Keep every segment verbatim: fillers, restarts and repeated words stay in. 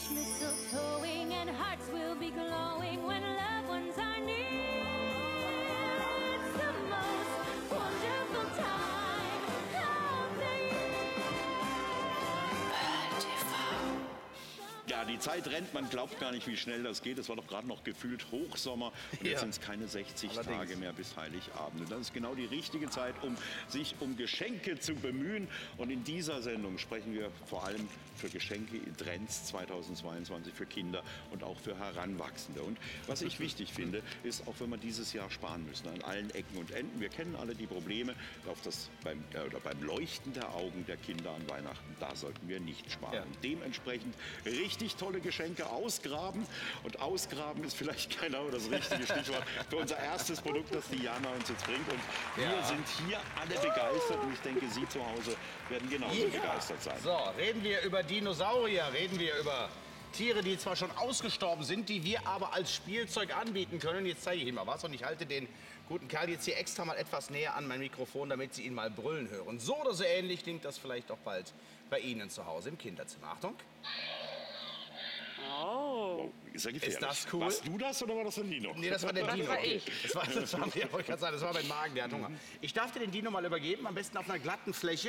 each mistletoeing, and hearts will be glowing when loved ones are near. It's the most wonderful time of the year. Ja, die Zeit rennt, man glaubt gar nicht, wie schnell das geht. Es war doch gerade noch gefühlt Hochsommer und jetzt Ja. sind es keine sechzig Allerdings. Tage mehr bis Heiligabend. Und das ist genau die richtige Zeit, um sich um Geschenke zu bemühen. Und in dieser Sendung sprechen wir vor allem für Geschenke in Trends zweitausendzweiundzwanzig für Kinder und auch für Heranwachsende. Und was ich wichtig finde, ist, auch wenn wir dieses Jahr sparen müssen, an allen Ecken und Enden. Wir kennen alle die Probleme auf das, beim, äh, oder beim Leuchten der Augen der Kinder an Weihnachten. Da sollten wir nicht sparen. Ja. Dementsprechend richtig tolle Geschenke ausgraben. Und ausgraben ist vielleicht genau das richtige Stichwort für unser erstes Produkt, das Diana uns jetzt bringt. Und wir Ja. sind hier alle begeistert und ich denke, Sie zu Hause werden genauso Ja. begeistert sein. So, reden wir über Dinosaurier, reden wir über Tiere, die zwar schon ausgestorben sind, die wir aber als Spielzeug anbieten können. Jetzt zeige ich Ihnen mal was und ich halte den guten Kerl jetzt hier extra mal etwas näher an mein Mikrofon, damit Sie ihn mal brüllen hören. So oder so ähnlich klingt das vielleicht auch bald bei Ihnen zu Hause im Kinderzimmer. Achtung. Oh. Ist ja gefährlich. Ist das cool? Warst du das oder war das der Dino? Nee, das war der Dino. war ich. Das war, das war, ja, wollte ich gerade sagen, das war mein Magen, der hat Hunger. Ich darf dir den Dino mal übergeben, am besten auf einer glatten Fläche.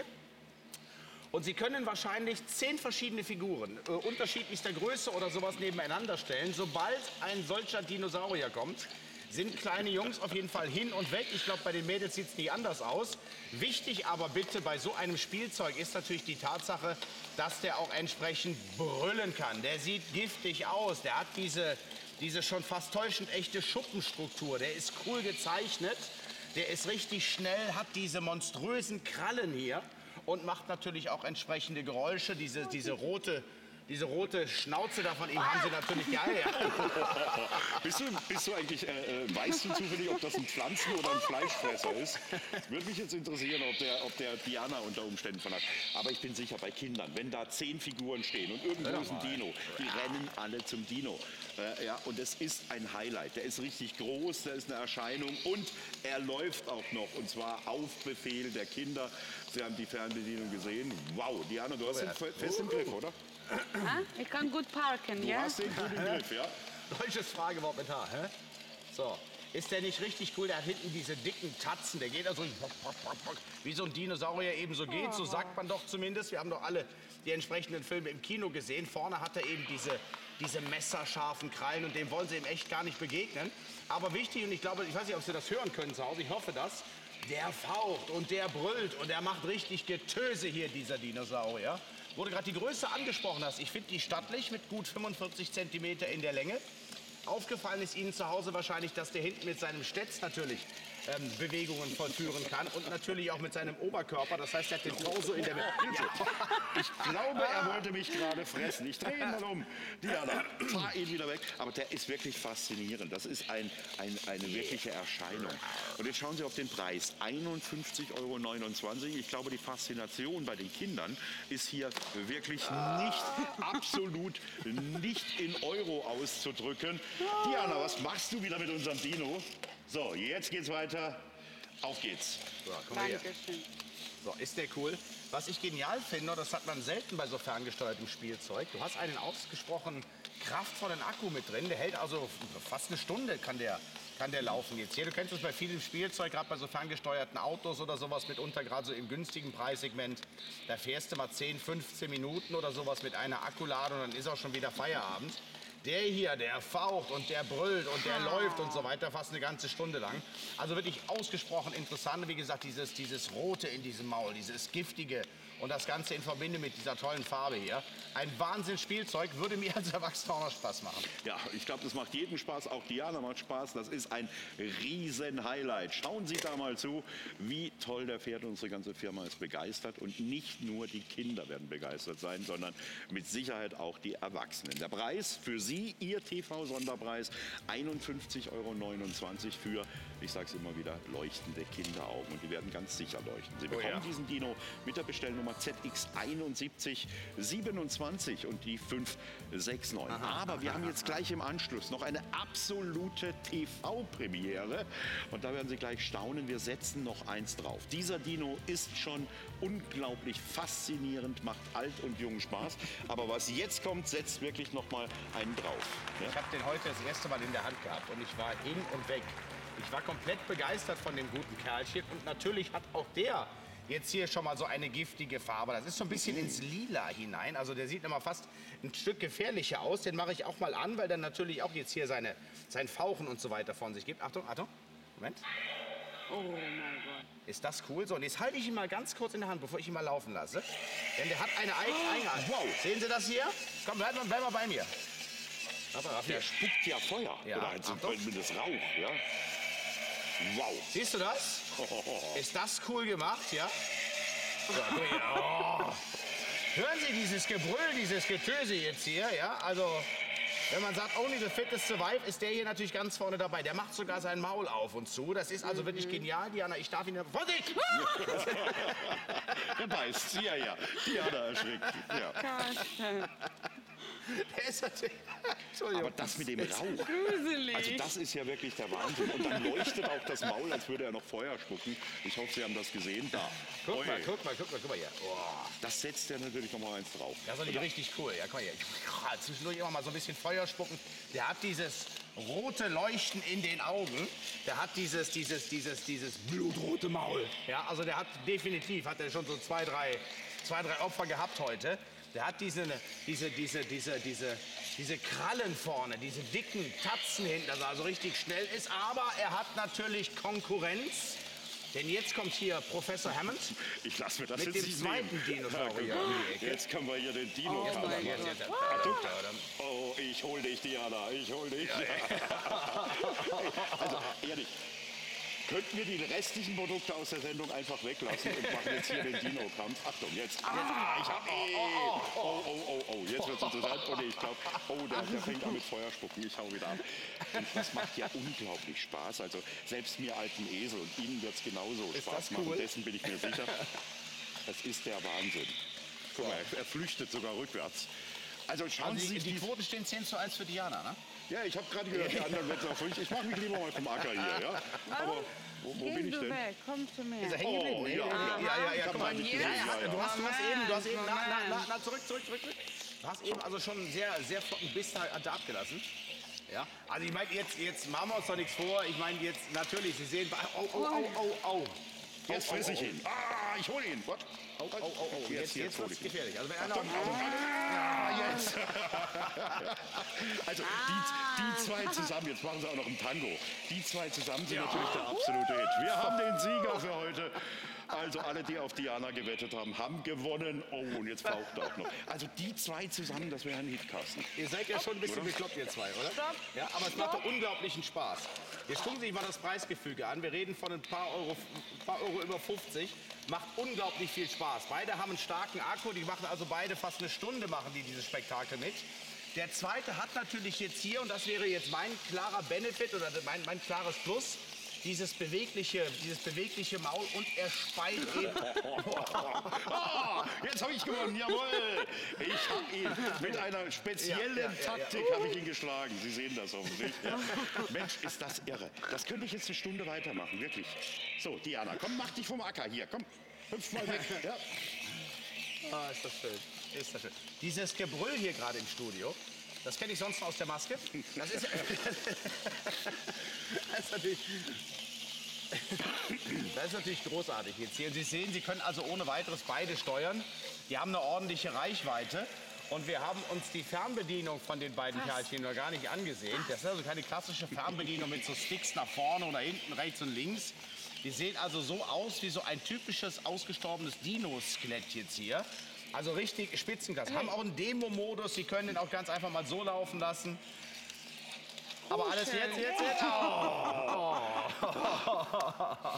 Und Sie können wahrscheinlich zehn verschiedene Figuren äh, unterschiedlichster Größe oder sowas nebeneinander stellen. Sobald ein solcher Dinosaurier kommt, sind kleine Jungs auf jeden Fall hin und weg. Ich glaube, bei den Mädels sieht es nie anders aus. Wichtig aber bitte bei so einem Spielzeug ist natürlich die Tatsache, dass der auch entsprechend brüllen kann. Der sieht giftig aus. Der hat diese, diese schon fast täuschend echte Schuppenstruktur. Der ist cool gezeichnet. Der ist richtig schnell, hat diese monströsen Krallen hier und macht natürlich auch entsprechende Geräusche. Diese, diese rote... Diese rote Schnauze da von ihm haben sie natürlich geil. bist, du, bist du eigentlich, äh, äh, weißt du zufällig, ob das ein Pflanzen- oder ein Fleischfresser ist? Würde mich jetzt interessieren, ob der, ob der Diana unter Umständen von hat. Aber ich bin sicher, bei Kindern, wenn da zehn Figuren stehen und irgendwo ist ein Dino, die rennen alle zum Dino. Äh, ja, und es ist ein Highlight. Der ist richtig groß, der ist eine Erscheinung und er läuft auch noch. Und zwar auf Befehl der Kinder. Sie haben die Fernbedienung gesehen. Wow, Diana, du hast den fest im Griff, oder? Ah, ich kann gut parken, Du ja? hast den gut im Griff, ja? Deutsches Fragewort mit H. Hä? So. Ist der nicht richtig cool? Der hat hinten diese dicken Tatzen. Der geht also wie so ein Dinosaurier eben so geht. So sagt man doch zumindest. Wir haben doch alle die entsprechenden Filme im Kino gesehen. Vorne hat er eben diese, diese messerscharfen Krallen und dem wollen sie ihm echt gar nicht begegnen. Aber wichtig, und ich glaube, ich weiß nicht, ob Sie das hören können zu Hause, ich hoffe das, der faucht und der brüllt und der macht richtig Getöse hier, dieser Dinosaurier. Wo du gerade die Größe angesprochen hast, ich finde die stattlich mit gut fünfundvierzig Zentimeter in der Länge. Aufgefallen ist Ihnen zu Hause wahrscheinlich, dass der hinten mit seinem Stetz natürlich ähm, Bewegungen vollführen kann und natürlich auch mit seinem Oberkörper. Das heißt, er hat den Torso in der Mitte. Ich glaube, er wollte mich gerade fressen. Ich drehe ihn mal um. Diana, fahr ihn wieder weg. Aber der ist wirklich faszinierend. Das ist ein, ein, eine wirkliche Erscheinung. Und jetzt schauen Sie auf den Preis. einundfünfzig Euro neunundzwanzig. Ich glaube, die Faszination bei den Kindern ist hier wirklich nicht, absolut nicht in Euro auszudrücken. Diana, was machst du wieder mit unserem Dino? So, jetzt geht's weiter. Auf geht's. So, komm mal her. Dankeschön. So, ist der cool? Was ich genial finde, und das hat man selten bei so ferngesteuertem Spielzeug, du hast einen ausgesprochen kraftvollen Akku mit drin. Der hält also fast eine Stunde, kann der, kann der laufen jetzt hier. Du kennst das bei vielem Spielzeug, gerade bei so ferngesteuerten Autos oder sowas mitunter, gerade so im günstigen Preissegment. Da fährst du mal zehn, fünfzehn Minuten oder sowas mit einer Akkuladung und dann ist auch schon wieder Feierabend. Der hier, der faucht und der brüllt und der läuft und so weiter, fast eine ganze Stunde lang. Also wirklich ausgesprochen interessant. Wie gesagt, dieses, dieses Rote in diesem Maul, dieses Giftige und das Ganze in Verbindung mit dieser tollen Farbe hier. Ein Wahnsinnsspielzeug, würde mir als Erwachsener auch noch Spaß machen. Ja, ich glaube, das macht jedem Spaß. Auch Diana macht Spaß. Das ist ein Riesen-Highlight. Schauen Sie da mal zu, wie toll der fährt. Unsere ganze Firma ist begeistert. Und nicht nur die Kinder werden begeistert sein, sondern mit Sicherheit auch die Erwachsenen. Der Preis für Sie, Ihr T V-Sonderpreis, einundfünfzig Euro neunundzwanzig für, ich sage es immer wieder, leuchtende Kinderaugen. Und die werden ganz sicher leuchten. Sie bekommen ja. diesen Dino mit der Bestellnummer Nummer Z X einundsiebzig siebenundzwanzig und die fünf sechs neun. Aber wir haben jetzt gleich im Anschluss noch eine absolute T V-Premiere. Und da werden Sie gleich staunen, wir setzen noch eins drauf. Dieser Dino ist schon unglaublich faszinierend, macht alt und jung Spaß. Aber was jetzt kommt, setzt wirklich noch mal einen drauf. Ja? Ich habe den heute das erste Mal in der Hand gehabt und ich war hin und weg. Ich war komplett begeistert von dem guten Kerlchen und natürlich hat auch der jetzt hier schon mal so eine giftige Farbe. Das ist so ein bisschen ins Lila hinein. Also der sieht immer fast ein Stück gefährlicher aus. Den mache ich auch mal an, weil der natürlich auch jetzt hier seine, sein Fauchen und so weiter von sich gibt. Achtung, Achtung. Moment. Oh mein Gott. Ist das cool? So, und jetzt halte ich ihn mal ganz kurz in der Hand, bevor ich ihn mal laufen lasse. Denn der hat eine eigene... Wow, sehen Sie das hier? Komm, bleib mal, bleib mal bei mir. Aber, Der spuckt ja Feuer. Ja, Oder Achtung. zumindest Rauch. Ja? Wow. Siehst du das? Ist das cool gemacht, ja? So, guck mal hier. Oh. Hören Sie dieses Gebrüll, dieses Getöse jetzt hier, ja? Also, wenn man sagt, only the fittest survive, ist der hier natürlich ganz vorne dabei. Der macht sogar sein Maul auf und zu. Das ist also wirklich genial, Diana. Ich darf ihn... Vorsicht! Der beißt. Ja, ja. Diana erschrickt. Ja. Der ist natürlich... Entschuldigung. Aber das mit dem Rauch, Gruselig. also das ist ja wirklich der Wahnsinn. Und dann leuchtet auch das Maul, als würde er noch Feuer spucken. Ich hoffe, Sie haben das gesehen. Da. Guck Ui. mal, guck mal, guck mal, guck mal hier. Oh. Das setzt er natürlich noch mal eins drauf. Das ist natürlich richtig cool. Ja, guck mal hier. Ja, zwischendurch immer mal so ein bisschen Feuer spucken. Der hat dieses rote Leuchten in den Augen. Der hat dieses, dieses, dieses, dieses blutrote Maul. Ja, also der hat definitiv, hat er schon so zwei, drei, zwei, drei Opfer gehabt heute. Der hat diese, diese, diese, diese, diese, diese Krallen vorne, diese dicken Tatzen hinten, dass er also richtig schnell ist. Aber er hat natürlich Konkurrenz. Denn jetzt kommt hier Professor Hammond. Ich lasse mir das Mit jetzt dem nicht zweiten nehmen. Dinosaurier Ja, um die Ecke. jetzt können wir hier den Dino Jetzt kamen. mal, jetzt, jetzt, jetzt. Achtung. Oh, ich hol dich, Diana, ich hol dich. Also, ehrlich, könnten wir die restlichen Produkte aus der Sendung einfach weglassen und machen jetzt hier den Dino-Kampf. Achtung, jetzt. Ah, ich hab ihn. Oh, oh, oh, oh, jetzt wird's interessant. Oh, nee, ich glaube, oh, der, der fängt an mit Feuerspucken. Ich hau wieder ab. Und das macht ja unglaublich Spaß. Also, selbst mir alten Esel und Ihnen wird's genauso Ist Spaß das machen. cool? Dessen bin ich mir sicher. Das ist der Wahnsinn. Guck mal, er, er flüchtet sogar rückwärts. Also schauen Also Sie die, sich die die... Quoten stehen zehn zu eins für Diana, ne? Ja, ich habe gerade gehört, die anderen werden auch fünf. Ich mache mich lieber mal vom Acker hier, ja? Aber wo, wo bin Gehst ich du denn? weg, komm zu mir. Ist er hängen geblieben? Oh, Nee, ja, nee, ja. ja, ja, ja, Ich hab guck mal. mal nicht Ja, gesehen, ja, ja, ja. Du, hast, du hast eben, du hast eben, na, na, Moment. na, na, zurück, zurück, zurück, zurück. Du hast eben also schon einen sehr, sehr flotten Biss da, da abgelassen. Ja, also ich meine, jetzt, jetzt machen wir uns doch nichts vor. Ich meine, jetzt natürlich, Sie sehen, oh, oh, oh, oh, oh. Jetzt fresse ich ihn. Ah, ich hole ihn. What? Oh, oh, oh, oh. Jetzt, Jetzt, jetzt, jetzt hol wird's ich ihn. gefährlich. Also wenn einer... Achtung, Achtung, ah, jetzt. Also die, die zwei zusammen, jetzt machen sie auch noch ein Tango. Die zwei zusammen sind natürlich der absolute Hit. Wir haben den Sieger für heute. Also alle, die auf Diana gewettet haben, haben gewonnen. Oh, und jetzt faucht er auch noch. Also die zwei zusammen, das wäre ein Hitkasten. Ihr seid ja schon ein bisschen bekloppt, ihr zwei, oder? Stopp. Ja, aber es macht doch unglaublichen Spaß. Jetzt gucken Sie sich mal das Preisgefüge an. Wir reden von ein paar Euro, ein paar Euro über fünfzig. Macht unglaublich viel Spaß. Beide haben einen starken Akku. Die machen also beide fast eine Stunde, machen die dieses Spektakel mit. Der zweite hat natürlich jetzt hier, und das wäre jetzt mein klarer Benefit oder mein, mein klares Plus, dieses bewegliche, dieses bewegliche Maul und er speit eben. Ah, jetzt habe ich gewonnen, jawohl! Ich habe ihn mit einer speziellen Ja, ja, ja, ja. Taktik habe ich ihn geschlagen. Sie sehen das hoffentlich. Ja. Mensch, ist das irre. Das könnte ich jetzt eine Stunde weitermachen, wirklich. So, Diana, komm, mach dich vom Acker hier. Komm, hüpf mal weg. Ja. Ah, ist das schön. Ist das schön. Dieses Gebrüll hier gerade im Studio, das kenne ich sonst nur aus der Maske. Das ist, das ist natürlich... Das ist natürlich großartig jetzt hier. Sie sehen, Sie können also ohne weiteres beide steuern. Die haben eine ordentliche Reichweite. Und wir haben uns die Fernbedienung von den beiden Kerlchen noch gar nicht angesehen. Das ist also keine klassische Fernbedienung mit so Sticks nach vorne oder hinten, rechts und links. Die sehen also so aus wie so ein typisches ausgestorbenes Dino-Skelett jetzt hier. Also richtig Spitzenklasse. Haben auch einen Demo-Modus. Sie können den auch ganz einfach mal so laufen lassen. Aber alles schön. jetzt, jetzt, jetzt. Oh.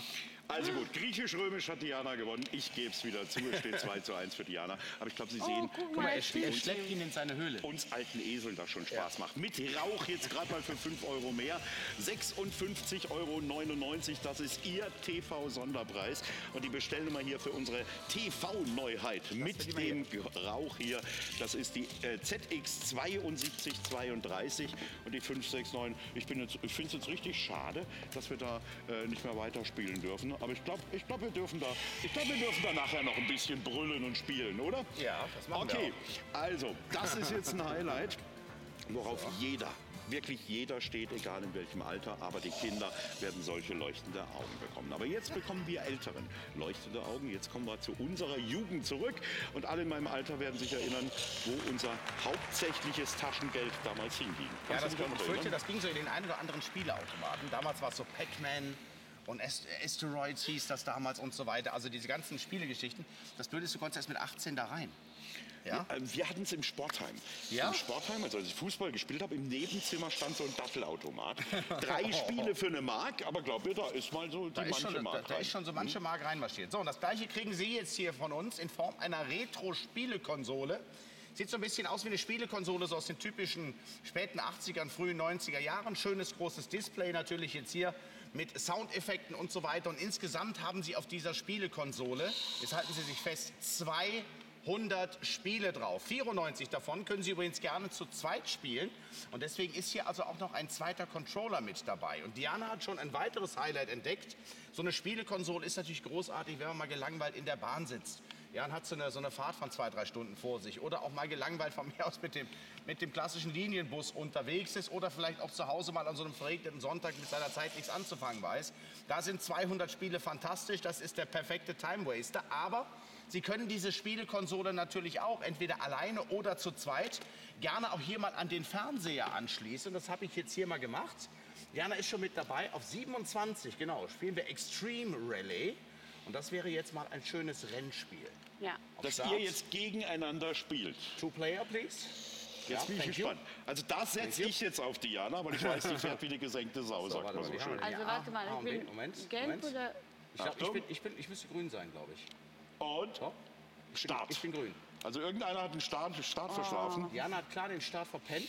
Also gut, griechisch-römisch hat Diana gewonnen. Ich gebe es wieder zu, es steht zwei zu eins für Diana. Aber ich glaube, Sie sehen, Oh, guck Guck mal, mal, er, es er steht schleppt ihn in seine Höhle. uns alten Eseln das schon Spaß macht. Mit Rauch jetzt gerade mal für fünf Euro mehr. sechsundfünfzig Euro neunundneunzig, das ist Ihr T V-Sonderpreis. Und die Bestellnummer hier für unsere T V-Neuheit mit dem Rauch hier, das ist die äh, Z X zweiundsiebzig zweiunddreißig und die fünf sechs neun. Ich, bin jetzt- ich finde es jetzt richtig schade, dass wir da äh, nicht mehr weiterspielen dürfen. Aber ich glaube, ich glaub, wir, dürfen da- ich glaub, wir dürfen da nachher noch ein bisschen brüllen und spielen, oder? Ja, das machen wir Okay, also, das ist jetzt ein Highlight, worauf jeder, wirklich jeder steht, egal in welchem Alter, aber die Kinder werden solche leuchtende Augen bekommen. Aber jetzt bekommen wir Älteren leuchtende Augen. Jetzt kommen wir zu unserer Jugend zurück und alle in meinem Alter werden sich erinnern, wo unser hauptsächliches Taschengeld damals hinging. Ja, Kannst das, du dich ich noch fürchte, erinnern? das ging so in den ein oder anderen Spieleautomaten. Damals war es so Pac-Man und Ast- Asteroids hieß das damals und so weiter. Also diese ganzen Spielegeschichten. Das Blöde ist, du konntest erst mit achtzehn da rein. Ja? Ähm, Wir hatten es im Sportheim. Ja? Im Sportheim, also als ich Fußball gespielt habe, im Nebenzimmer stand so ein Dattelautomat. Drei Spiele für eine Mark, aber glaub mir, da ist mal so die Da ist, manche schon, da, Mark da rein. ist schon so manche Mark reinmarschiert. So, und das gleiche kriegen Sie jetzt hier von uns in Form einer Retro-Spielekonsole. Sieht so ein bisschen aus wie eine Spielekonsole, so aus den typischen späten achtzigern, frühen neunziger Jahren. Schönes großes Display natürlich jetzt hier mit Soundeffekten und so weiter. Und insgesamt haben Sie auf dieser Spielekonsole, jetzt halten Sie sich fest, zweihundert Spiele drauf. vierundneunzig davon können Sie übrigens gerne zu zweit spielen. Und deswegen ist hier also auch noch ein zweiter Controller mit dabei. Und Diana hat schon ein weiteres Highlight entdeckt. So eine Spielekonsole ist natürlich großartig, wenn man mal gelangweilt in der Bahn sitzt. Ja, und hat so eine, so eine Fahrt von zwei, drei Stunden vor sich. Oder auch mal gelangweilt von mir aus mit dem, mit dem klassischen Linienbus unterwegs ist. Oder vielleicht auch zu Hause mal an so einem verregneten Sonntag mit seiner Zeit nichts anzufangen weiß. Da sind zweihundert Spiele fantastisch. Das ist der perfekte Time Waster. Aber Sie können diese Spielekonsole natürlich auch entweder alleine oder zu zweit gerne auch hier mal an den Fernseher anschließen. Das habe ich jetzt hier mal gemacht. Jana ist schon mit dabei. Auf siebenundzwanzig, genau, spielen wir Extreme Rally. Und das wäre jetzt mal ein schönes Rennspiel. Ja. Dass Start. ihr jetzt gegeneinander spielt. Two Player, please. Jetzt bin ich thank you. gespannt. Also da setze ich jetzt auf Diana, weil ich weiß, die fährt wie die gesenkte Sau, So, sagt warte man mal, so die schön. haben wir. Also Ja, warte mal, A ich und B. bin Moment, gelb Moment. oder... Ich, glaub, ich, Achtung. bin, ich, bin, ich müsste grün sein, glaube ich. Und So. Start. Ich bin grün. Also irgendeiner hat den Start, Start verschlafen. Diana hat klar den Start verpennt.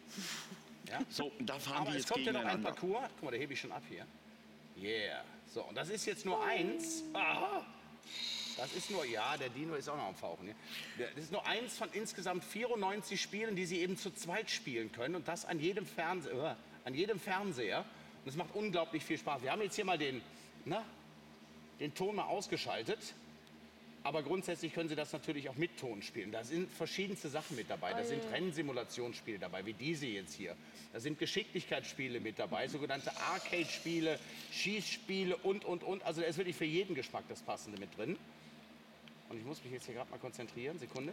Ja. So, und da fahren Aber die es jetzt kommt ja noch ein gegeneinander. Parcours. Guck mal, da hebe ich schon ab hier. Yeah. So, und das ist jetzt nur eins. Aha. Das ist nur, ja, der Dino ist auch noch am Fauchen. Ja. Der- Das ist nur eins von insgesamt vierundneunzig Spielen, die Sie eben zu zweit spielen können. Und das an jedem, Fernse äh, an jedem Fernseher. Und es macht unglaublich viel Spaß. Wir haben jetzt hier mal den, na, den Ton mal ausgeschaltet. Aber grundsätzlich können Sie das natürlich auch mit Ton spielen. Da sind verschiedenste Sachen mit dabei. Da sind Rennsimulationsspiele dabei, wie diese jetzt hier. Da sind Geschicklichkeitsspiele mit dabei, sogenannte Arcade-Spiele, Schießspiele und, und, und. Also da ist wirklich für jeden Geschmack das Passende mit drin. Und ich muss mich jetzt hier gerade mal konzentrieren. Sekunde.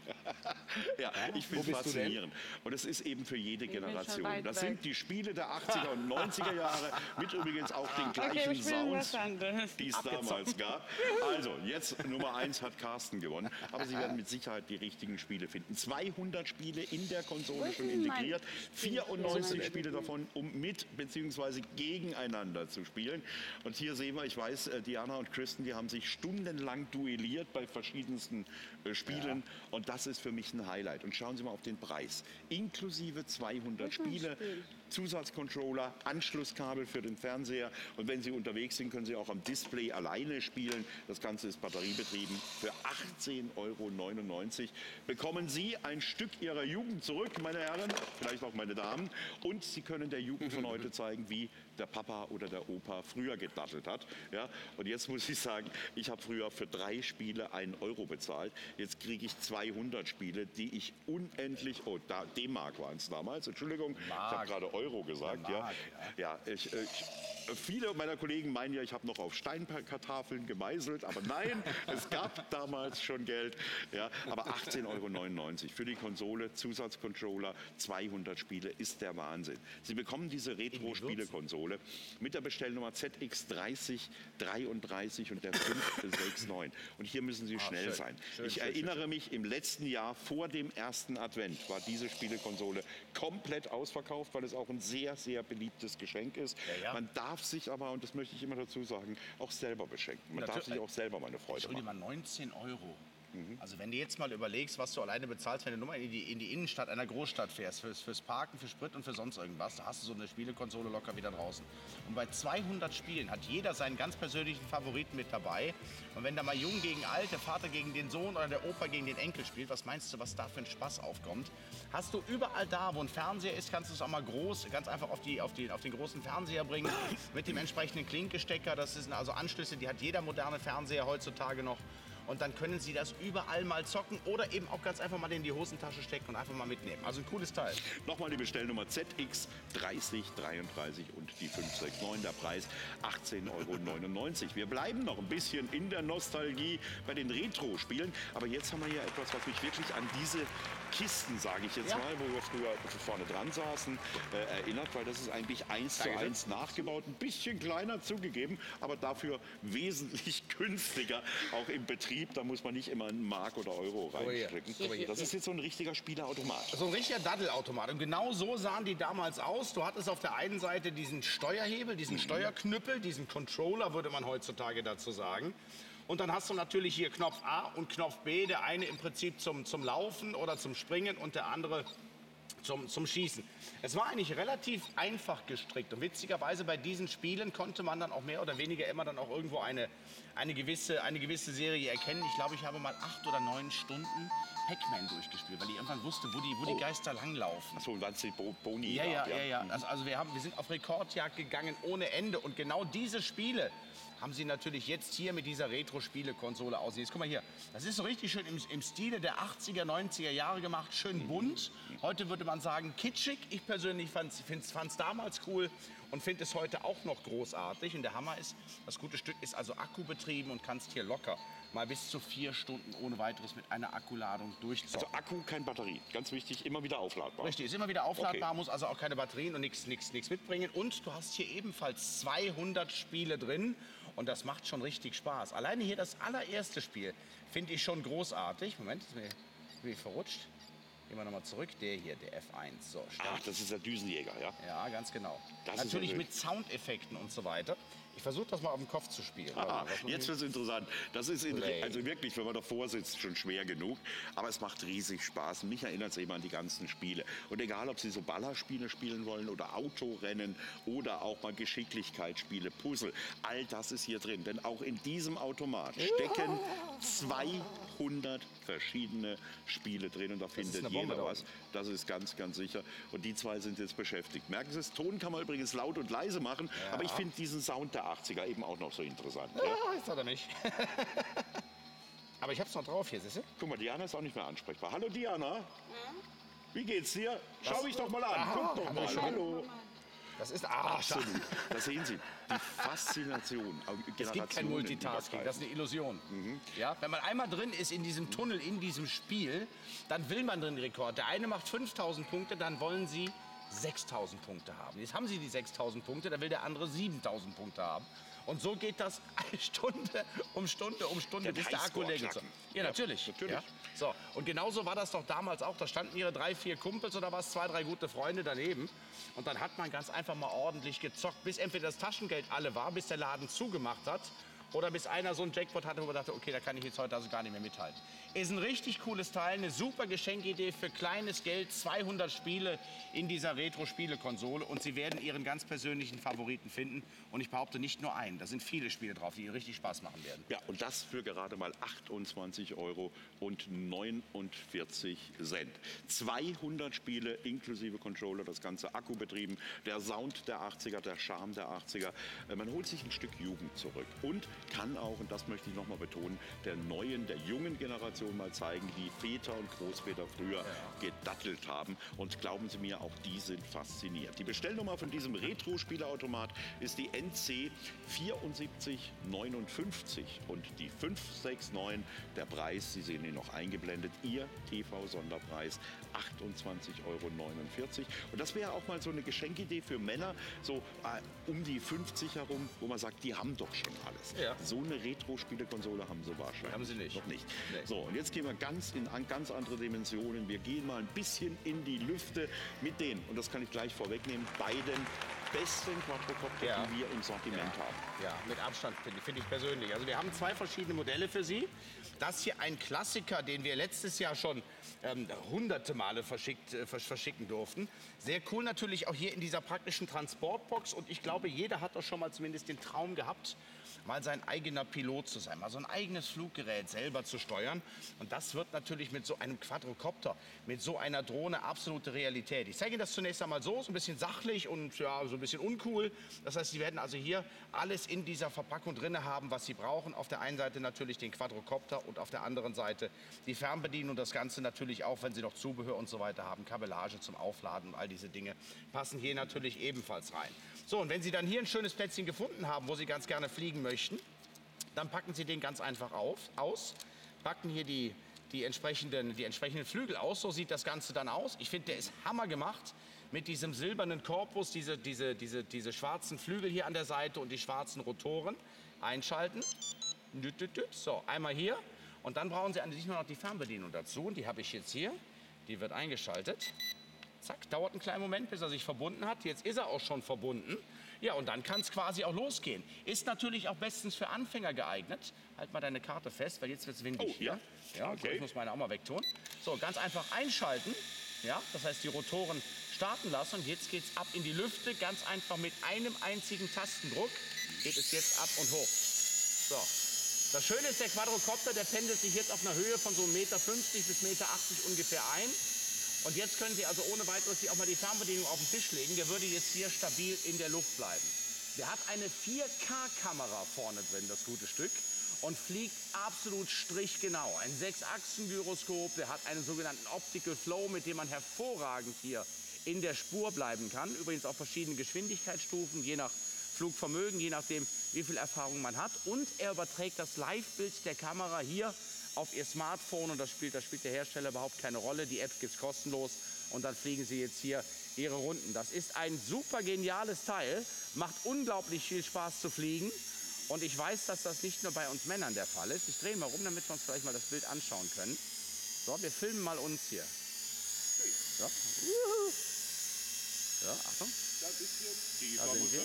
Ja, ich Wo finde es bist du denn? faszinierend. Und es ist eben für jede bin schon Generation. weit Das weg. sind die Spiele der achtziger und neunziger Jahre mit übrigens auch den Okay, gleichen ich will was Sounds, anderes. die es damals gab. Also, jetzt Nummer eins hat Carsten gewonnen. Aber Sie werden mit Sicherheit die richtigen Spiele finden. zweihundert Spiele in der Konsole schon ist mein- integriert. vierundneunzig mein- Spiele davon, um mit bzw. gegeneinander zu spielen. Und hier sehen wir, ich weiß, äh, Diana und Kristen, die haben sich stundenlang duelliert bei verschiedensten äh, Spielen. Und das ist für mich ein Highlight. Und schauen Sie mal auf den Preis. Inklusive zweihundert Spiele, Zusatzcontroller, Anschlusskabel für den Fernseher. Und wenn Sie unterwegs sind, können Sie auch am Display alleine spielen. Das Ganze ist batteriebetrieben. Für achtzehn Euro neunundneunzig bekommen Sie ein Stück Ihrer Jugend zurück, meine Herren, vielleicht auch meine Damen. Und Sie können der Jugend von heute zeigen, wie der Papa oder der Opa früher gedattelt hat. Ja? Und jetzt muss ich sagen, ich habe früher für drei Spiele einen Euro bezahlt. Jetzt kriege ich zweihundert Spiele, die ich unendlich, oh, da, D-Mark waren es damals, Entschuldigung, ich habe gerade Euro gesagt. Ja, Mark, ja. ich, ich, viele meiner Kollegen meinen ja, ich habe noch auf Steinkartafeln gemeißelt, aber nein, es gab damals schon Geld. Ja, aber achtzehn Euro neunundneunzig für die Konsole, Zusatzcontroller, zweihundert Spiele ist der Wahnsinn. Sie bekommen diese Retro-Spielekonsole mit der Bestellnummer Z X dreißig dreiunddreißig und der fünf sechs neun. Und hier müssen Sie schnell schön. sein. Schön, ich schön, erinnere mich, im letzten Jahr vor dem ersten Advent war diese Spielekonsole komplett ausverkauft, weil es auch ein sehr, sehr beliebtes Geschenk ist. Ja, ja. Man darf darf sich aber, und das möchte ich immer dazu sagen, auch selber beschenken. Man darf Natürlich. sich auch selber mal eine Freude Entschuldigung machen. mal, neunzehn Euro. Also wenn du jetzt mal überlegst, was du alleine bezahlst, wenn du nur mal in die, in die Innenstadt einer Großstadt fährst, fürs, fürs Parken, für Sprit und für sonst irgendwas, da hast du so eine Spielekonsole locker wieder draußen. Und bei zweihundert Spielen hat jeder seinen ganz persönlichen Favoriten mit dabei. Und wenn da mal Jung gegen Alt, der Vater gegen den Sohn oder der Opa gegen den Enkel spielt, was meinst du, was da für ein Spaß aufkommt? Hast du überall da, wo ein Fernseher ist, kannst du es auch mal groß, ganz einfach auf, die, auf, die, auf den großen Fernseher bringen, mit dem entsprechenden Klinkestecker. Das sind also Anschlüsse, die hat jeder moderne Fernseher heutzutage noch. Und dann können Sie das überall mal zocken oder eben auch ganz einfach mal in die Hosentasche stecken und einfach mal mitnehmen. Also ein cooles Teil. Nochmal die Bestellnummer Z X dreißig dreiunddreißig und die fünf sechs neun, der Preis achtzehn Euro neunundneunzig. Wir bleiben noch ein bisschen in der Nostalgie bei den Retro-Spielen, aber jetzt haben wir hier etwas, was mich wirklich an diese Kisten, sage ich jetzt Ja. mal, wo wir früher vorne dran saßen, äh, erinnert, weil das ist eigentlich eins zu Dankeschön. eins nachgebaut, ein bisschen kleiner zugegeben, aber dafür wesentlich günstiger, auch im Betrieb. Da muss man nicht immer einen Mark oder Euro ja. reinstecken. Aber hier. Das ist jetzt so ein richtiger Spielautomat. So ein richtiger Daddelautomat. Und genau so sahen die damals aus. Du hattest auf der einen Seite diesen Steuerhebel, diesen Steuerknüppel, diesen Controller, würde man heutzutage dazu sagen. Und dann hast du natürlich hier Knopf A und Knopf B. Der eine im Prinzip zum, zum Laufen oder zum Springen und der andere zum, zum Schießen. Es war eigentlich relativ einfach gestrickt. Und witzigerweise bei diesen Spielen konnte man dann auch mehr oder weniger immer dann auch irgendwo eine, eine, gewisse, eine gewisse Serie erkennen. Ich glaube, ich habe mal acht oder neun Stunden Pac-Man durchgespielt, weil ich irgendwann wusste, wo die, wo die Geister langlaufen. Achso, weil es die Bo Boni Ja, ja, gab, ja, ja. Also, also wir, haben, wir sind auf Rekordjagd gegangen ohne Ende. Und genau diese Spiele haben sie natürlich jetzt hier mit dieser Retro-Spiele-Konsole aus. Jetzt guck mal hier, das ist so richtig schön im, im Stile der achtziger, neunziger Jahre gemacht, schön bunt. Heute würde man sagen kitschig. Ich persönlich fand es damals cool und finde es heute auch noch großartig. Und der Hammer ist, das gute Stück ist also akkubetrieben und kannst hier locker mal bis zu vier Stunden ohne weiteres mit einer Akkuladung durchzocken. Also Akku, kein Batterie. Ganz wichtig, immer wieder aufladbar. Richtig, ist immer wieder aufladbar, Okay. muss also auch keine Batterien und nichts mitbringen. Und du hast hier ebenfalls zweihundert Spiele drin und das macht schon richtig Spaß. Alleine hier das allererste Spiel finde ich schon großartig. Moment, ist mir, bin ich verrutscht. Gehen wir nochmal zurück. Der hier, der F eins. So, Ach, Start. das ist der Düsenjäger, ja? Ja, ganz genau. Das ist Natürlich ja mit Soundeffekten und so weiter. Ich versuche das mal auf dem Kopf zu spielen. Ah, Warte mal, was muss jetzt ich- wird es interessant. Das ist in, Play. also wirklich, wenn man davor sitzt, schon schwer genug. Aber es macht riesig Spaß. Mich erinnert es immer an die ganzen Spiele. Und egal, ob Sie so Ballerspiele spielen wollen oder Autorennen oder auch mal Geschicklichkeitsspiele, Puzzle, all das ist hier drin. Denn auch in diesem Automat stecken zweihundert verschiedene Spiele drin. Und da findet eine Bombe jeder da was. Das ist ganz, ganz sicher. Und die zwei sind jetzt beschäftigt. Merken Sie es? Ton kann man übrigens laut und leise machen. Aber ich finde diesen Sound der achtziger eben auch noch so interessant. Ja? Ah, jetzt hat er mich. Aber ich hab's noch drauf hier, siehst du? Guck mal, Diana ist auch nicht mehr ansprechbar. Hallo Diana. Wie geht's dir? Schau mich doch mal an. Guck doch mal. Hallo. Das ist. Ah, Absolut. Da sehen Sie die Faszination. es gibt kein Multitasking, das ist eine Illusion. Ja, wenn man einmal drin ist in diesem Tunnel, in diesem Spiel, dann will man den Rekord. Der eine macht fünftausend Punkte, dann wollen Sie sechstausend Punkte haben. Jetzt haben Sie die sechstausend Punkte, dann will der andere siebentausend Punkte haben. Und so geht das Stunde um Stunde um Stunde, Der bis der Akku Highscore leer geht. knacken. Ja, natürlich. natürlich. Ja. So, und genauso war das doch damals auch. Da standen ihre drei, vier Kumpels oder was, zwei, drei gute Freunde daneben. Und dann hat man ganz einfach mal ordentlich gezockt, bis entweder das Taschengeld alle war, bis der Laden zugemacht hat. Oder bis einer so einen Jackpot hatte, wo man dachte, okay, da kann ich jetzt heute also gar nicht mehr mithalten. Ist ein richtig cooles Teil, eine super Geschenkidee für kleines Geld, zweihundert Spiele in dieser Retro-Spiele-Konsole und Sie werden Ihren ganz persönlichen Favoriten finden. Und ich behaupte nicht nur einen, da sind viele Spiele drauf, die Ihnen richtig Spaß machen werden. Ja, und das für gerade mal achtundzwanzig Euro und neunundvierzig Cent. zweihundert Spiele inklusive Controller, das ganze Akku betrieben, der Sound der achtziger, der Charme der achtziger. Äh, Man holt sich ein Stück Jugend zurück und kann auch, und das möchte ich noch mal betonen, der neuen, der jungen Generation mal zeigen, wie Väter und Großväter früher gedattelt haben. Und glauben Sie mir, auch die sind fasziniert. Die Bestellnummer von diesem Retro-Spieleautomat ist die N C vierundsiebzig neunundfünfzig und die fünf sechs neun. Der Preis, Sie sehen ihn noch eingeblendet, Ihr T V-Sonderpreis achtundzwanzig Euro neunundvierzig. Und das wäre auch mal so eine Geschenkidee für Männer, so äh, um die fünfzig herum, wo man sagt, die haben doch schon alles. Ja. So eine Retro-Spielekonsole haben sie wahrscheinlich Haben sie nicht. noch nicht. Nee. So, und jetzt gehen wir ganz in an ganz andere Dimensionen. Wir gehen mal ein bisschen in die Lüfte mit den, und das kann ich gleich vorwegnehmen, beiden besten Quadrocopter, Ja. die wir im Sortiment haben. Ja, mit Abstand finde find ich persönlich. Also wir haben zwei verschiedene Modelle für Sie. Das hier ein Klassiker, den wir letztes Jahr schon ähm, hunderte Male verschickt, äh, versch- verschicken durften. Sehr cool natürlich auch hier in dieser praktischen Transportbox. Und ich glaube, jeder hat doch schon mal zumindest den Traum gehabt, mal sein eigener Pilot zu sein, mal so ein eigenes Fluggerät selber zu steuern. Und das wird natürlich mit so einem Quadrocopter, mit so einer Drohne absolute Realität. Ich zeige Ihnen das zunächst einmal so, so ein bisschen sachlich und ja, so ein bisschen uncool. Das heißt, Sie werden also hier alles in dieser Verpackung drin haben, was Sie brauchen. Auf der einen Seite natürlich den Quadrocopter und auf der anderen Seite die Fernbedienung und das Ganze natürlich auch, wenn Sie noch Zubehör und so weiter haben, Kabellage zum Aufladen und all diese Dinge passen hier natürlich ebenfalls rein. So, und wenn Sie dann hier ein schönes Plätzchen gefunden haben, wo Sie ganz gerne fliegen möchten, dann packen Sie den ganz einfach auf, aus, packen hier die, die, entsprechenden, die entsprechenden Flügel aus. So sieht das Ganze dann aus. Ich finde, der ist hammer gemacht mit diesem silbernen Korpus, diese, diese, diese, diese schwarzen Flügel hier an der Seite und die schwarzen Rotoren. Einschalten. Düt, düt, düt. So, einmal hier. Und dann brauchen Sie an sich nur noch die Fernbedienung dazu. Und die habe ich jetzt hier. Die wird eingeschaltet. Zack, dauert einen kleinen Moment, bis er sich verbunden hat. Jetzt ist er auch schon verbunden. Ja, und dann kann es quasi auch losgehen. Ist natürlich auch bestens für Anfänger geeignet. Halt mal deine Karte fest, weil jetzt wird es windig Oh, hier. Ja, okay. so, ich muss meine auch mal wegtun. So, ganz einfach einschalten. Ja, das heißt, die Rotoren starten lassen. Und jetzt geht es ab in die Lüfte. Ganz einfach mit einem einzigen Tastendruck geht es jetzt ab und hoch. So. Das Schöne ist, der Quadrocopter, der pendelt sich jetzt auf einer Höhe von so eins Komma fünfzig bis eins Komma achtzig Meter ungefähr ein. Und jetzt können Sie also ohne weiteres hier auch mal die Fernbedienung auf den Tisch legen. Der würde jetzt hier stabil in der Luft bleiben. Der hat eine vier K-Kamera vorne drin, das gute Stück, und fliegt absolut strichgenau. Ein Sechs-Achsen-Gyroskop, der hat einen sogenannten Optical Flow, mit dem man hervorragend hier in der Spur bleiben kann. Übrigens auf verschiedenen Geschwindigkeitsstufen, je nach Flugvermögen, je nachdem, wie viel Erfahrung man hat. Und er überträgt das Live-Bild der Kamera hier auf Ihr Smartphone und das spielt, das spielt der Hersteller überhaupt keine Rolle. Die App gibt es kostenlos und dann fliegen Sie jetzt hier Ihre Runden. Das ist ein super geniales Teil, macht unglaublich viel Spaß zu fliegen und ich weiß, dass das nicht nur bei uns Männern der Fall ist. Ich drehe mal rum, damit wir uns vielleicht mal das Bild anschauen können. So, wir filmen mal uns hier. So, so Achtung. Die Da sind wir.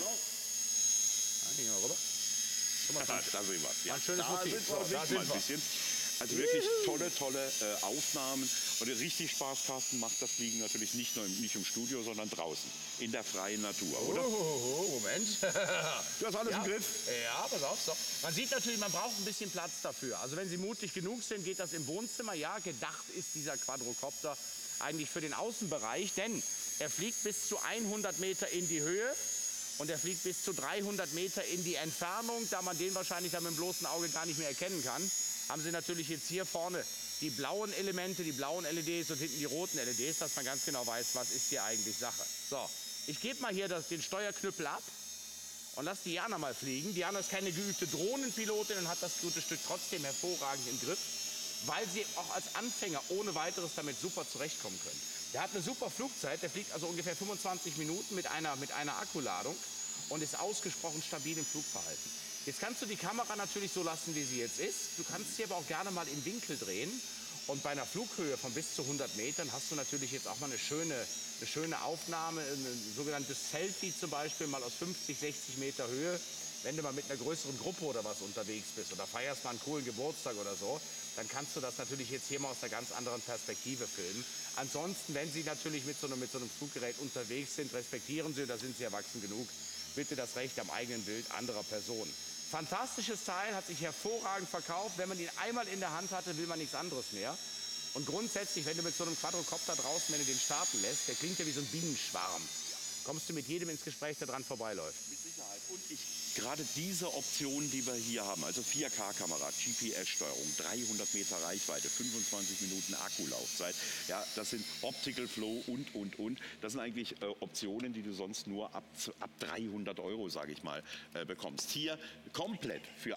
Ja, gehen wir mal rüber. Guck mal, Da, da sehen wir es. Ja. ein schönes da Motiv. sind So, wir, da winken sind mal ein wir. bisschen. Also wirklich tolle, tolle äh, Aufnahmen. Und richtig Spaß, Carsten, macht das Fliegen natürlich nicht nur im, nicht im Studio, sondern draußen, in der freien Natur, oder? Oh, oh, oh, Moment. Du hast alles Ja. im Griff. Ja, pass auf. So. Man sieht natürlich, man braucht ein bisschen Platz dafür. Also wenn Sie mutig genug sind, geht das im Wohnzimmer. Ja, gedacht ist dieser Quadrocopter eigentlich für den Außenbereich, denn er fliegt bis zu hundert Meter in die Höhe und er fliegt bis zu dreihundert Meter in die Entfernung. Da man den wahrscheinlich dann mit dem bloßen Auge gar nicht mehr erkennen kann, haben Sie natürlich jetzt hier vorne die blauen Elemente, die blauen L E Ds und hinten die roten L E Ds, dass man ganz genau weiß, was ist hier eigentlich Sache. So, ich gebe mal hier das, den Steuerknüppel ab und lass die Jana mal fliegen. Diana ist keine geübte Drohnenpilotin und hat das gute Stück trotzdem hervorragend im Griff, weil sie auch als Anfänger ohne weiteres damit super zurechtkommen können. Der hat eine super Flugzeit, der fliegt also ungefähr fünfundzwanzig Minuten mit einer, mit einer Akkuladung und ist ausgesprochen stabil im Flugverhalten. Jetzt kannst du die Kamera natürlich so lassen, wie sie jetzt ist. Du kannst sie aber auch gerne mal im Winkel drehen. Und bei einer Flughöhe von bis zu hundert Metern hast du natürlich jetzt auch mal eine schöne, eine schöne Aufnahme, ein sogenanntes Selfie zum Beispiel, mal aus fünfzig, sechzig Meter Höhe. Wenn du mal mit einer größeren Gruppe oder was unterwegs bist oder feierst mal einen coolen Geburtstag oder so, dann kannst du das natürlich jetzt hier mal aus einer ganz anderen Perspektive filmen. Ansonsten, wenn Sie natürlich mit so einem, mit so einem Fluggerät unterwegs sind, respektieren Sie, da sind Sie erwachsen genug, bitte das Recht am eigenen Bild anderer Personen. Fantastisches Teil, hat sich hervorragend verkauft. Wenn man ihn einmal in der Hand hatte, will man nichts anderes mehr. Und grundsätzlich, wenn du mit so einem Quadrocopter draußen, wenn du den starten lässt, der klingt ja wie so ein Bienenschwarm, kommst du mit jedem ins Gespräch, der dran vorbeiläuft. Mit Sicherheit. Und ich, gerade diese Option, die wir hier haben, also vier K-Kamera, G P S-Steuerung, dreihundert Meter Reichweite, fünfundzwanzig Minuten Akkulaufzeit, ja, das sind Optical Flow und, und, und. Das sind eigentlich äh, Optionen, die du sonst nur ab, ab dreihundert Euro, sage ich mal, äh, bekommst. Hier komplett für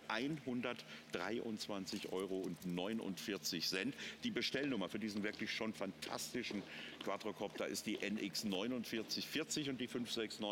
hundertdreiundzwanzig Euro und neunundvierzig Cent. Die Bestellnummer für diesen wirklich schon fantastischen Quadrocopter ist die N X neun vier vierzig und die fünf sechs neun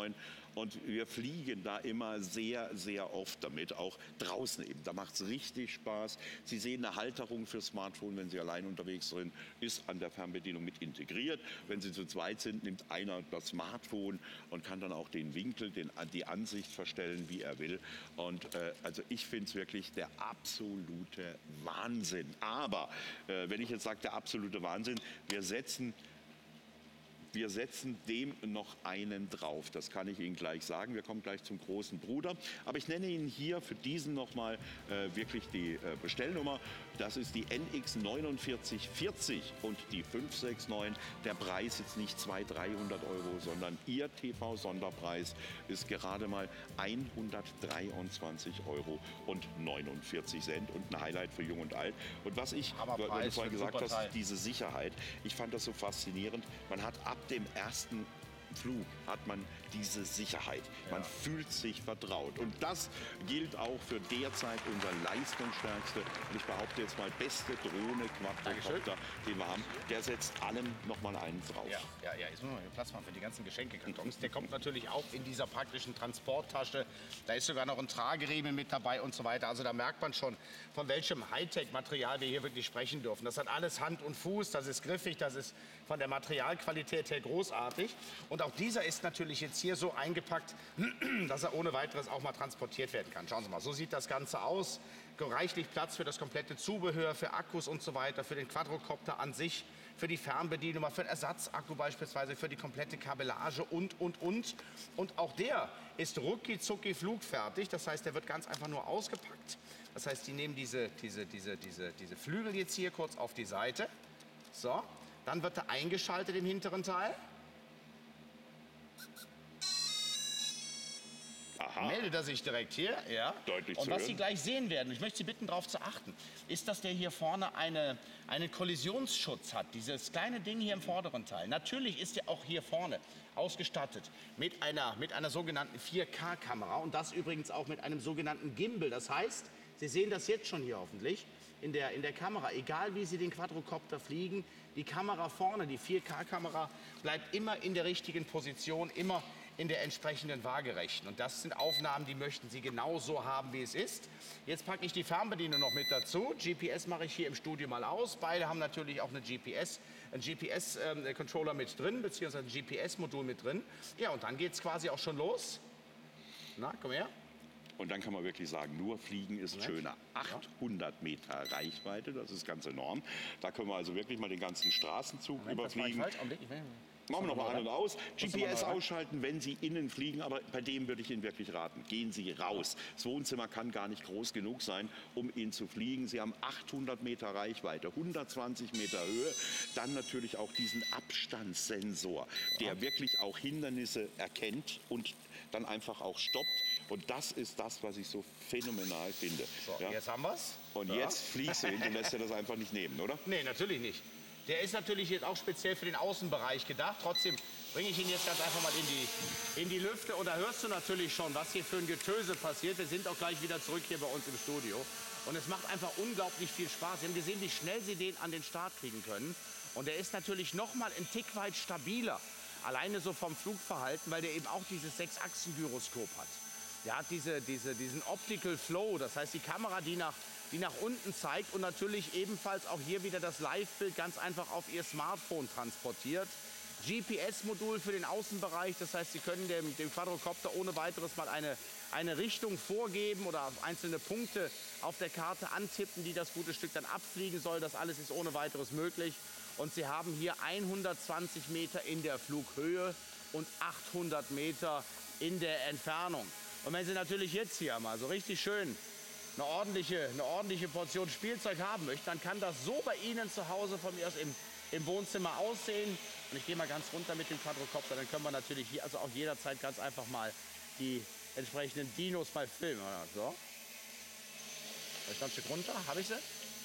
Und wir fliegen da immer sehr, sehr oft damit, auch draußen eben. Da macht es richtig Spaß. Sie sehen eine Halterung für Smartphone, wenn Sie allein unterwegs sind, ist an der Fernbedienung mit integriert. Wenn Sie zu zweit sind, nimmt einer das Smartphone und kann dann auch den Winkel, den, die Ansicht verstellen, wie er will. Und äh, also ich finde es wirklich der absolute Wahnsinn. Aber äh, wenn ich jetzt sage, der absolute Wahnsinn, wir setzen Wir setzen dem noch einen drauf. Das kann ich Ihnen gleich sagen. Wir kommen gleich zum großen Bruder. Aber ich nenne Ihnen hier für diesen nochmal äh, wirklich die äh, Bestellnummer. Das ist die N X neun vier vier null und die fünf sechs neun. Der Preis ist nicht zweihundert, dreihundert Euro, sondern Ihr T V-Sonderpreis ist gerade mal hundertdreiundzwanzig Euro und neunundvierzig Cent. Und ein Highlight für Jung und Alt. Und was ich, weil du vorhin gesagt hast, diese Sicherheit. Ich fand das so faszinierend. Man hat ab dem ersten Flug hat man diese Sicherheit. Man ja. fühlt sich vertraut. Und das gilt auch für derzeit unser leistungsstärkste und ich behaupte jetzt mal beste Drohne Quadrocopter, den wir haben. Der setzt allem noch mal einen drauf. Ja, ja, ja. Jetzt müssen wir Platz machen für die ganzen Geschenkekartons. Der kommt natürlich auch in dieser praktischen Transporttasche. Da ist sogar noch ein Trageriemen mit dabei und so weiter. Also da merkt man schon, von welchem Hightech-Material wir hier wirklich sprechen dürfen. Das hat alles Hand und Fuß, das ist griffig, das ist von der Materialqualität her großartig. Und auch dieser ist natürlich jetzt hier so eingepackt, dass er ohne weiteres auch mal transportiert werden kann. Schauen Sie mal, so sieht das Ganze aus. Reichlich Platz für das komplette Zubehör, für Akkus und so weiter, für den Quadrocopter an sich, für die Fernbedienung, für den Ersatzakku beispielsweise, für die komplette Kabellage und, und, und. Und auch der ist rucki-zucki flugfertig. Das heißt, der wird ganz einfach nur ausgepackt. Das heißt, die nehmen diese, diese, diese, diese, diese Flügel jetzt hier kurz auf die Seite. So, dann wird er eingeschaltet im hinteren Teil. Aha. Meldet er sich direkt hier, ja. Deutlich Und zu was hören. Sie gleich sehen werden, ich möchte Sie bitten, darauf zu achten, ist, dass der hier vorne eine, einen Kollisionsschutz hat. Dieses kleine Ding hier im vorderen Teil. Natürlich ist er auch hier vorne ausgestattet mit einer, mit einer sogenannten vier K Kamera und das übrigens auch mit einem sogenannten Gimbal. Das heißt, Sie sehen das jetzt schon hier hoffentlich in der, in der Kamera. Egal wie Sie den Quadrocopter fliegen, die Kamera vorne, die vier K Kamera, bleibt immer in der richtigen Position, immer in der entsprechenden waagerechten. Und das sind Aufnahmen, die möchten Sie genauso haben, wie es ist. Jetzt packe ich die Fernbedienung noch mit dazu. G P S mache ich hier im Studio mal aus. Beide haben natürlich auch eine G P S, einen G P S-Controller mit drin, beziehungsweise ein G P S-Modul mit drin. Ja, und dann geht es quasi auch schon los. Na, komm her. Und dann kann man wirklich sagen, nur fliegen ist schöner. achthundert Meter Reichweite, das ist ganz enorm. Da können wir also wirklich mal den ganzen Straßenzug Moment, überfliegen. das war falsch. Machen wir noch mal an und aus. G P S mal ausschalten, wenn Sie innen fliegen. Aber bei dem würde ich Ihnen wirklich raten. Gehen Sie raus. Das Wohnzimmer kann gar nicht groß genug sein, um ihn zu fliegen. Sie haben achthundert Meter Reichweite, hundertzwanzig Meter Höhe. Dann natürlich auch diesen Abstandssensor, der wirklich auch Hindernisse erkennt und dann einfach auch stoppt. Und das ist das, was ich so phänomenal finde. So, ja? Jetzt haben wir es. Und ja. jetzt fliegst du hin. Du lässt dir das einfach nicht nehmen, oder? Nee, natürlich nicht. Der ist natürlich jetzt auch speziell für den Außenbereich gedacht. Trotzdem bringe ich ihn jetzt ganz einfach mal in die, in die Lüfte. Und da hörst du natürlich schon, was hier für ein Getöse passiert. Wir sind auch gleich wieder zurück hier bei uns im Studio. Und es macht einfach unglaublich viel Spaß. Sie haben gesehen, wie schnell Sie den an den Start kriegen können. Und der ist natürlich noch mal ein Tick weit stabiler. Alleine so vom Flugverhalten, weil der eben auch dieses Sechs-Achsen-Gyroskop hat. Der hat diese, diese, diesen Optical Flow, das heißt die Kamera, die nach, die nach unten zeigt und natürlich ebenfalls auch hier wieder das Live-Bild ganz einfach auf Ihr Smartphone transportiert. G P S-Modul für den Außenbereich, das heißt, Sie können dem, dem Quadrocopter ohne weiteres mal eine, eine Richtung vorgeben oder auf einzelne Punkte auf der Karte antippen, die das gute Stück dann abfliegen soll. Das alles ist ohne weiteres möglich. Und Sie haben hier hundertzwanzig Meter in der Flughöhe und achthundert Meter in der Entfernung. Und wenn Sie natürlich jetzt hier mal so richtig schön eine ordentliche, eine ordentliche Portion Spielzeug haben möchten, dann kann das so bei Ihnen zu Hause von mir aus im, im Wohnzimmer aussehen. Und ich gehe mal ganz runter mit dem Quadrocopter, dann können wir natürlich hier also auch jederzeit ganz einfach mal die entsprechenden Dinos mal filmen. So. Ich noch ein Stück runter, habe ich sie?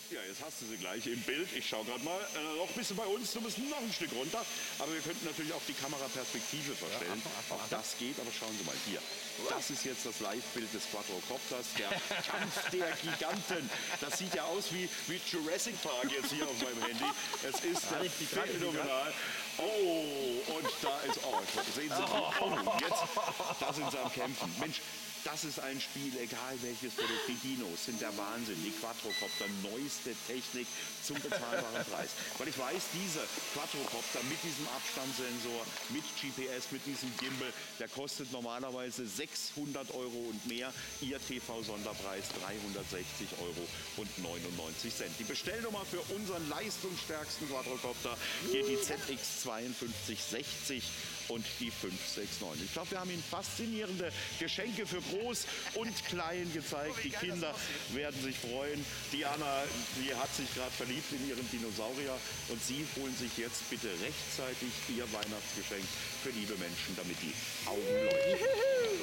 Ja, jetzt hast du sie gleich im Bild. Ich schaue gerade mal. Äh, noch ein bisschen bei uns. Du musst noch ein Stück runter. Aber wir könnten natürlich auch die Kameraperspektive verstellen. Ja, Achtung, Achtung, auch das geht, aber schauen Sie mal hier. Das ist jetzt das Live-Bild des Quadrocopters. Der Kampf der Giganten. Das sieht ja aus wie, wie Jurassic Park jetzt hier auf meinem Handy. Es ist Ja, richtig, richtig, phänomenal. Oh, und da ist... Oh, sehen Sie. Oh, jetzt, da sind sie am Kämpfen. Mensch. Das ist ein Spiel, egal welches Produkt. Die Dinos sind der Wahnsinn. Die Quadrocopter, neueste Technik zum bezahlbaren Preis. Weil ich weiß, diese Quadrocopter mit diesem Abstandssensor, mit G P S, mit diesem Gimbal, der kostet normalerweise sechshundert Euro und mehr. Ihr T V-Sonderpreis dreihundertsechzig Euro und neunundneunzig Cent. Die Bestellnummer für unseren leistungsstärksten Quadrocopter, hier die Z X zweiundfünfzig sechzig und die fünf sechs neun. Ich glaube, wir haben Ihnen faszinierende Geschenke für Groß und Klein gezeigt. Die Kinder werden sich freuen. Diana, die hat sich gerade verliebt in ihren Dinosaurier und Sie holen sich jetzt bitte rechtzeitig Ihr Weihnachtsgeschenk für liebe Menschen, damit die Augen leuchten.